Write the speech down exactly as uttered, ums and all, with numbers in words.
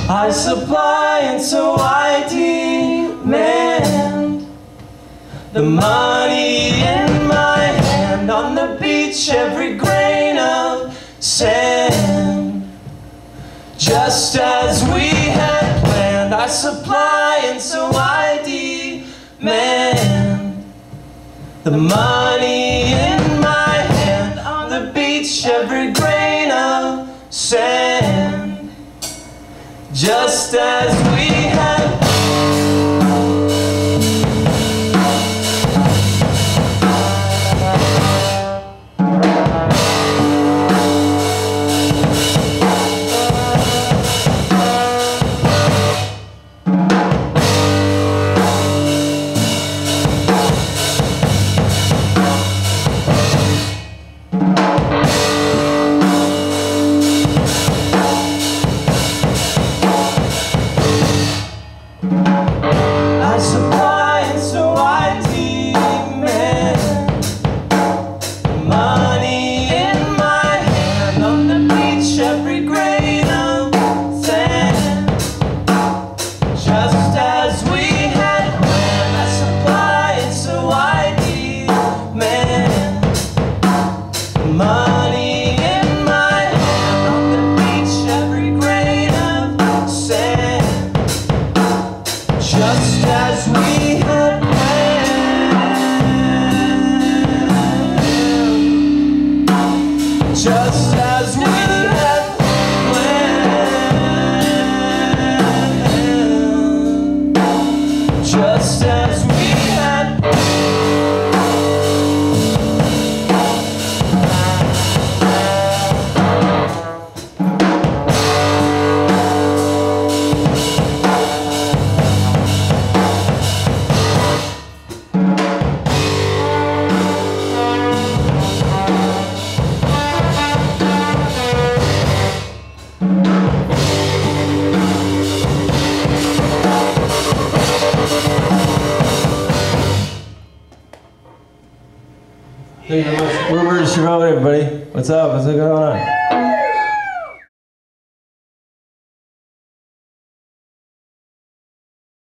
I supply and so I demand. The money in my hand, on the beach every grain of sand. Just as we had planned, I supply and so I demand. The money in my hand, on the beach every grain of sand. Just as we had Just as we had planned. Just as we had Thank you very much. We're Road, everybody. What's up? What's going on?